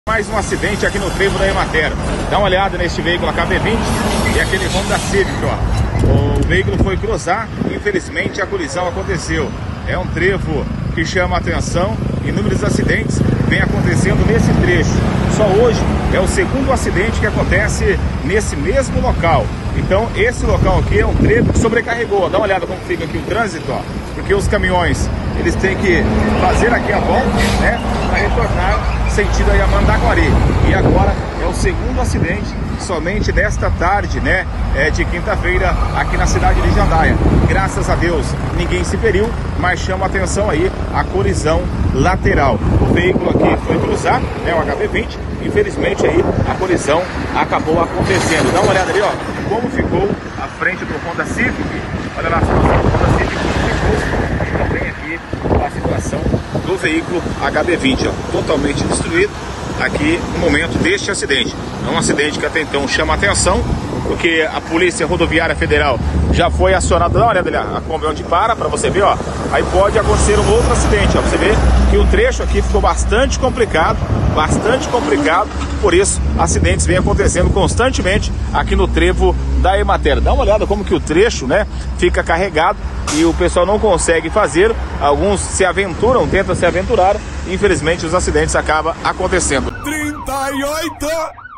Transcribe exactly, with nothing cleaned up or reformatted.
Mais um acidente aqui no trevo da Emater. Dá uma olhada neste veículo H B vinte e aquele Honda Civic, ó. O veículo foi cruzar, infelizmente a colisão aconteceu. É um trevo que chama a atenção. Inúmeros acidentes vêm acontecendo nesse trecho. Só hoje é o segundo acidente que acontece nesse mesmo local. Então esse local aqui é um trevo que sobrecarregou. Dá uma olhada como fica aqui o trânsito, ó. Porque os caminhões, eles têm que fazer aqui a volta, né, para retornar sentido aí a Mandaguari. E agora é o segundo acidente somente desta tarde, né, é, de quinta-feira aqui na cidade de Jandaia. Graças a Deus ninguém se feriu, mas chama a atenção aí a colisão lateral. O veículo aqui foi cruzar, né, o H B vinte, infelizmente aí a colisão acabou acontecendo. Dá uma olhada ali, ó, como ficou a frente do Honda Civic. Olha lá a situação do Honda Civic, como ficou. E também aqui a situação do veículo H B vinte, ó, totalmente destruído aqui no momento deste acidente. É um acidente que até então chama a atenção, porque a Polícia Rodoviária Federal já foi acionada. Dá uma olhada ali, a Kombi onde para, para você ver, ó. Aí pode acontecer um outro acidente, ó. Você vê que o trecho aqui ficou bastante complicado, bastante complicado. Por isso, acidentes vêm acontecendo constantemente aqui no trevo da Emater. Dá uma olhada como que o trecho, né, fica carregado e o pessoal não consegue fazer. Alguns se aventuram, tentam se aventurar. E infelizmente os acidentes acabam acontecendo. trinta e oito